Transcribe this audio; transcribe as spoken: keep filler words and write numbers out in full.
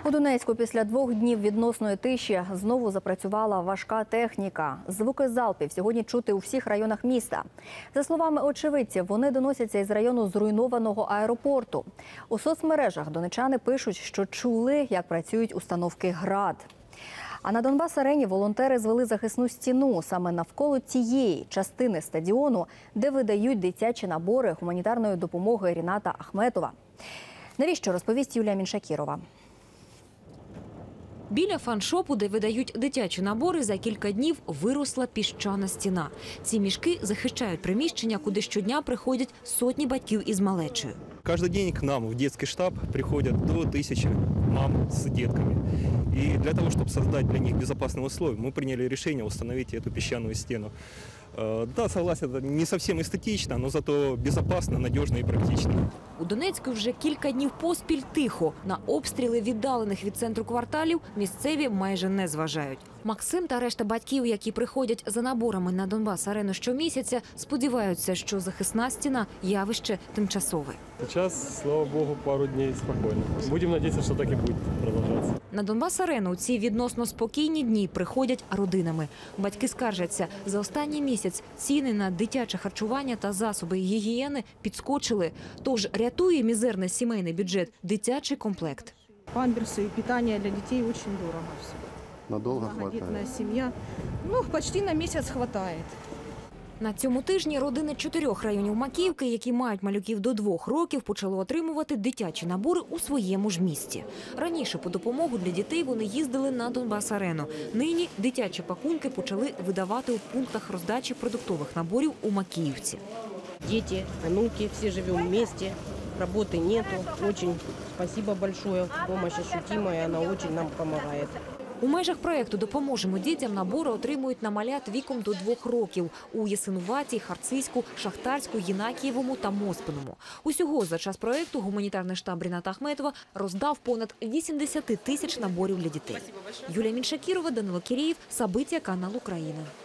У Донецьку після двох днів відносної тиші знову запрацювала важка техніка. Звуки залпів сьогодні чути у всіх районах міста. За словами очевидців, вони доносяться із району зруйнованого аеропорту. У соцмережах донечани пишуть, що чули, як працюють установки «Град». А на Донбас-арені волонтери звели захисну стіну саме навколо тієї частини стадіону, де видають дитячі набори гуманітарної допомоги Ріната Ахметова. Навіщо, розповість Юлія Міншакірова. Біля фан-шопу, де видають дитячі набори, за кілька днів виросла піщана стіна. Ці мішки захищають приміщення, куди щодня приходять сотні батьків із малечею. Каждый день к нам в детский штаб приходят до тысячи мам с детками. И для того, чтобы создать для них безопасные условия, мы приняли решение установить эту песчаную стену. Да, согласен, это не совсем эстетично, но зато безопасно, надежно и практично. У Донецьку вже кілька днів поспіль тихо. На обстріли віддалених від центру кварталів місцеві майже не зважають. Максим та решта батьків, які приходять за наборами на Донбас-арену щомісяця, сподіваються, що захисна стіна – явище тимчасове. Сейчас, слава богу, пару дней спокойно. Будем надеяться, что так и будет продолжаться. На Донбас-арену у ці відносно спокійні дні приходять родинами. Батьки скаржаться, за останній місяць ціни на дитяче харчування та засоби гігієни підскочили. Тож рятує мізерний сімейний бюджет – дитячий комплект. Памперсы и питание для детей очень дорого все. Надолго хватает? Многодетная семья. Ну, почти на месяц хватает. На цьому тижні родини чотирьох районів Макіївки, які мають малюків до двох років, почали отримувати дитячі набори у своєму ж місті. Раніше по допомогу для дітей вони їздили на Донбас-арену. Нині дитячі пакунки почали видавати у пунктах роздачі продуктових наборів у Макіївці. Дети, внуки, все живем вместе, работы нету. Очень спасибо большое, помощь ощутимая, она очень нам помогает. У межах проєкту «Допоможемо дітям» набори отримують на малят віком до двох років у Ясинуватій, Харцизьку, Шахтарську, Єнакієвому та Моспиному. Усього за час проєкту гуманітарний штаб Ріната Ахметова роздав понад вісімдесят тисяч наборів для дітей. Юлія Міншакірова, Данило Кірєєв, Сабиття, канал «Україна».